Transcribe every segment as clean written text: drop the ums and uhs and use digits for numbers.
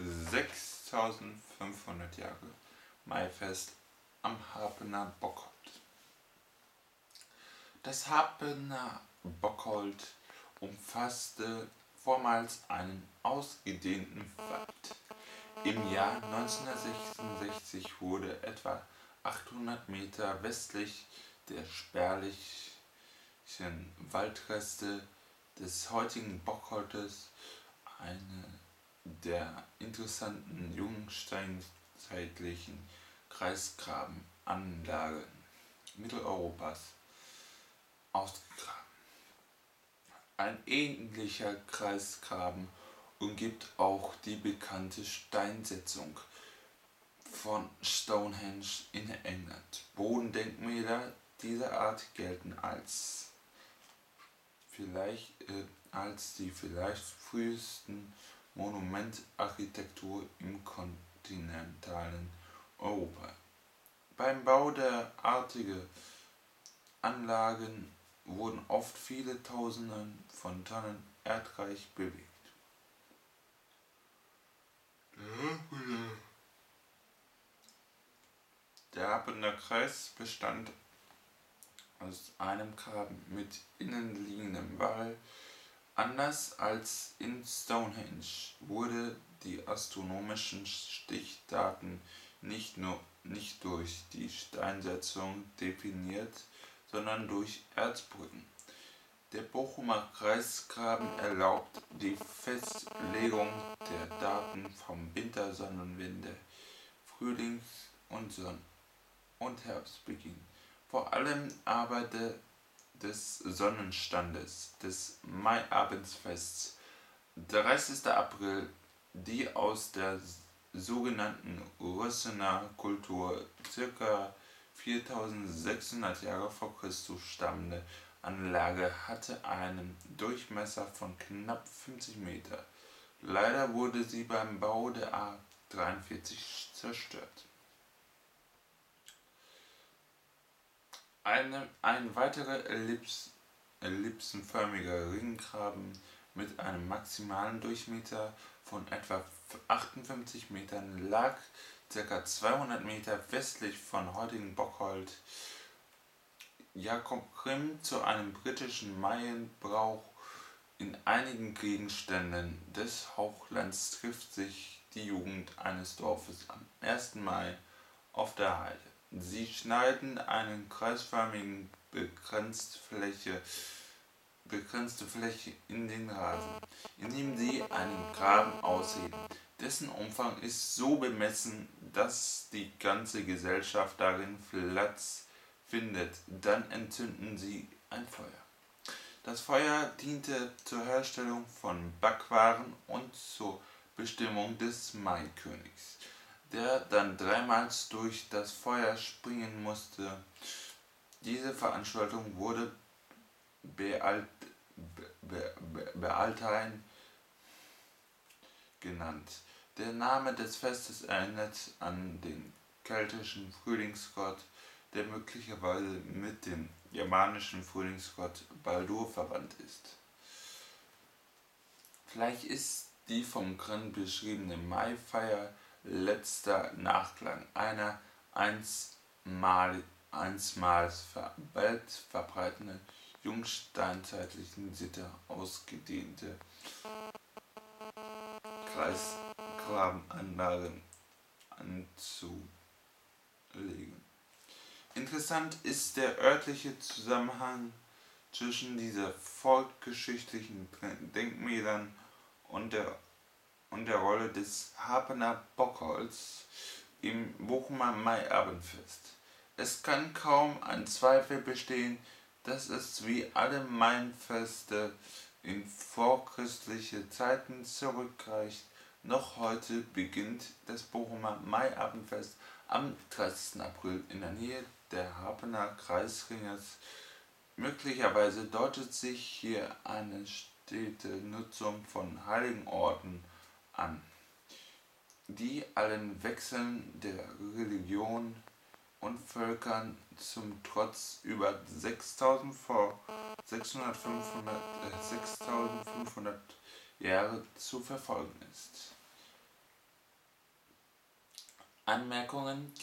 6500 Jahre Maifest am Harpener Bockhold. Das Harpener Bockhold umfasste vormals einen ausgedehnten Wald. Im Jahr 1966 wurde etwa 800 Meter westlich der spärlichen Waldreste des heutigen Bockholtes eine der interessanten jungsteinzeitlichen Kreisgrabenanlagen Mitteleuropas ausgegraben. Ein ähnlicher Kreisgraben umgibt auch die bekannte Steinsetzung von Stonehenge in England. Bodendenkmäler dieser Art gelten als die vielleicht frühesten Monumentarchitektur im kontinentalen Europa. Beim Bau derartigen Anlagen wurden oft viele Tausende von Tonnen Erdreich bewegt. Der Harpener Kreis bestand aus einem Graben mit innenliegendem Wall. Anders als in Stonehenge wurden die astronomischen Stichdaten nicht durch die Steinsetzung definiert, sondern durch Erdbrücken. Der Bochumer Kreisgraben erlaubt die Festlegung der Daten vom Wintersonnenwende, Frühlings- und Herbstbeginn, vor allem aber des Sonnenstandes des Maiabendsfests, 30. April, die aus der sogenannten Rössener Kultur ca. 4600 Jahre vor Christus stammende Anlage hatte einen Durchmesser von knapp 50 Meter. Leider wurde sie beim Bau der A43 zerstört. Ein weiterer ellipsenförmiger Ringgraben mit einem maximalen Durchmesser von etwa 58 Metern lag ca. 200 Meter westlich von heutigen Bockhold. Jacob Grimm zu einem britischen Maienbrauch. In einigen Gegenständen des Hochlands trifft sich die Jugend eines Dorfes am 1. Mai auf der Heide. Sie schneiden eine kreisförmige begrenzte Fläche in den Rasen, indem sie einen Graben ausheben. Dessen Umfang ist so bemessen, dass die ganze Gesellschaft darin Platz findet. Dann entzünden sie ein Feuer. Das Feuer diente zur Herstellung von Backwaren und zur Bestimmung des Maikönigs, der dann dreimal durch das Feuer springen musste. Diese Veranstaltung wurde Bealtain genannt. Der Name des Festes erinnert an den keltischen Frühlingsgott, der möglicherweise mit dem germanischen Frühlingsgott Baldur verwandt ist. Vielleicht ist die vom Grimm beschriebene Maifeier letzter Nachklang einer einstmals weit verbreiteten jungsteinzeitlichen Sitte ausgedehnte Kreisgrabenanlagen anzulegen. Interessant ist der örtliche Zusammenhang zwischen diesen volksgeschichtlichen Denkmälern und der Rolle des Harpener Bockholds im Bochumer Maiabendfest. Es kann kaum ein Zweifel bestehen, dass es wie alle Mainfeste in vorchristliche Zeiten zurückreicht. Noch heute beginnt das Bochumer Maiabendfest am 30. April in der Nähe der Harpener Kreisringes. Möglicherweise deutet sich hier eine stete Nutzung von heiligen Orten an, die allen Wechseln der Religionen und Völkern zum Trotz über 6500 Jahre zu verfolgen ist. Anmerkungen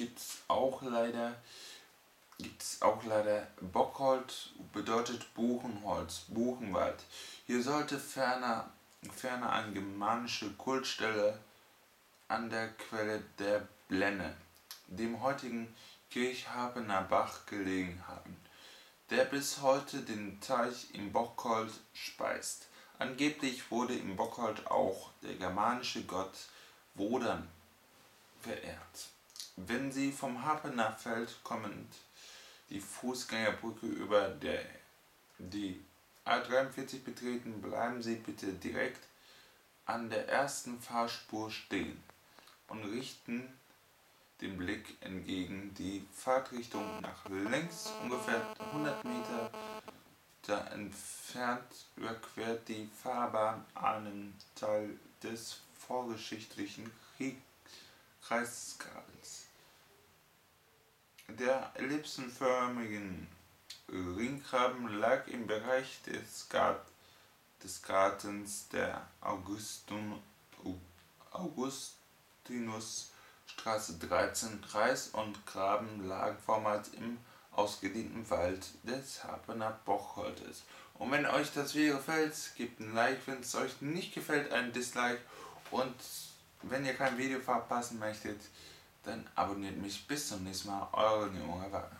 gibt's auch leider. Bockhold bedeutet Buchenholz, Buchenwald. Hier sollte ferner eine germanische Kultstelle an der Quelle der Blenne, dem heutigen Kirchhabener Bach, gelegen haben, der bis heute den Teich im Bockhold speist. Angeblich wurde im Bockhold auch der germanische Gott Wodan verehrt. Wenn Sie vom Hapener Feld kommend die Fußgängerbrücke über die A43 betreten, bleiben Sie bitte direkt an der ersten Fahrspur stehen und richten den Blick entgegen. Die Fahrtrichtung nach links, ungefähr 100 Meter da entfernt, überquert die Fahrbahn einen Teil des vorgeschichtlichen Kreisgrabens. Der ellipsenförmigen Ringgraben lag im Bereich des Gartens der Augustinusstraße 13. Kreis und Graben lagen vormals im ausgedehnten Wald des Hapener Bockholtes. Und wenn euch das Video gefällt, gebt ein Like, wenn es euch nicht gefällt, ein Dislike, und wenn ihr kein Video verpassen möchtet, dann abonniert mich. Bis zum nächsten Mal, eure Junge Wagner.